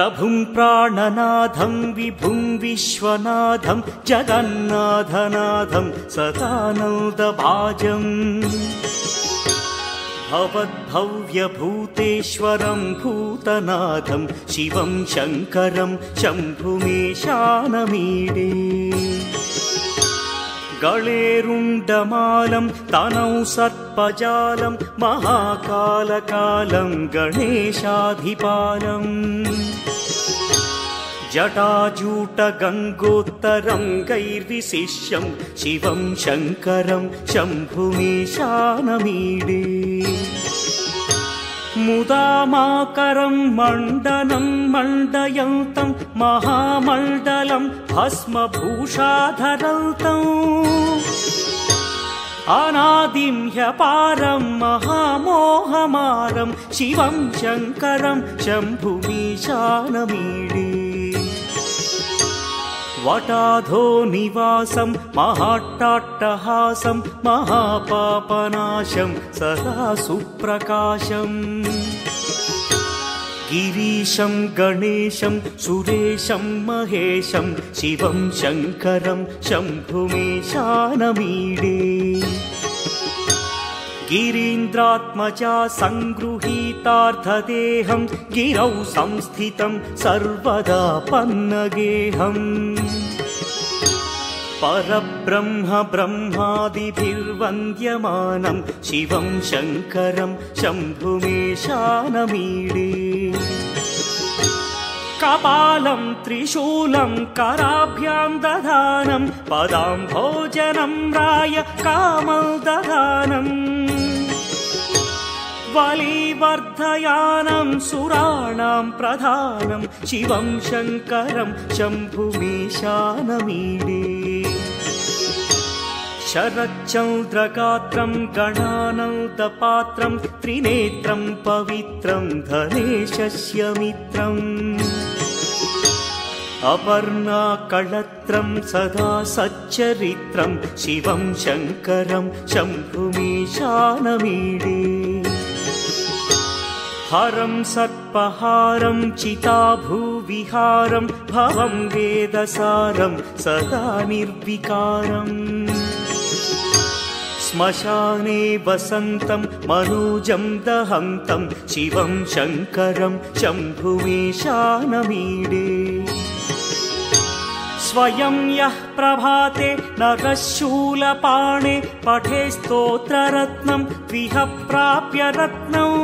प्रभुं प्राणनाथं विभुं विश्वनाथं जगन्नाथनाथं सदानन्दभाजम् भवद्भव्यभूतेश्वरं भूतनाथं शिवं शङ्करं शम्भुमीशानमीडे गळेरुण्डमालं तनौ सर्पजालं महाकालकालं गणेशाधिपालम् जटाजूटगङ्गोत्तरं गैर्विशिष्यं शिवं शङ्करं शम्भुमीशानमीडे मुदामाकरं मण्डनं मण्डयन्तं महामण्डलं भस्मभूषाधरन्तम् अनादिं ह्यपारं महामोहमारं शिवं शङ्करं शम्भुमीशानमीडे वटाधो निवासं महाट्टाट्टहासं महापापनाशं सदा सुप्रकाशम् गिरीशं गणेशं सुरेशं महेशं शिवं शङ्करं शम्भुमीशानमीडे गिरीन्द्रात्मजा सङ्गृहीतार्थदेहं गिरौ संस्थितं सर्वदा पन्नगेहम् परब्रह्म ब्रह्मादिभिर्वन्द्यमानं शिवं शङ्करं शम्भुमीशानमीडे कपालं त्रिशूलं कराभ्यां दधानं पदाम्भोजनं राय कामल्दधानम् बलिवर्धयानं सुराणां प्रधानं शिवं शङ्करं शम्भुमीशानमीडे शरच्चन्द्रगात्रं गणानन्दपात्रं त्रिनेत्रं पवित्रं धनेशस्य मित्रम् अपर्णाकळत्रं सदा सच्चरित्रं शिवं शङ्करं शम्भुमीशानमीडे हरं सर्पहारं चिताभूविहारं भवं वेदसारं सदा निर्विकारम् श्मशाने वसन्तं मनोजं दहन्तं शिवं शङ्करं शम्भुमीशानमीडे स्वयं यः प्रभाते नरशूलपाणे पठे स्तोत्ररत्नं द्विह प्राप्य रत्नम्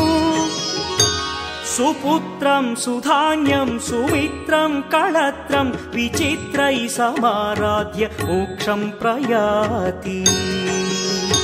सुपुत्रं सुधान्यं सुमित्रं कळत्रं विचित्रैः समाराध्य मोक्षं प्रयाति।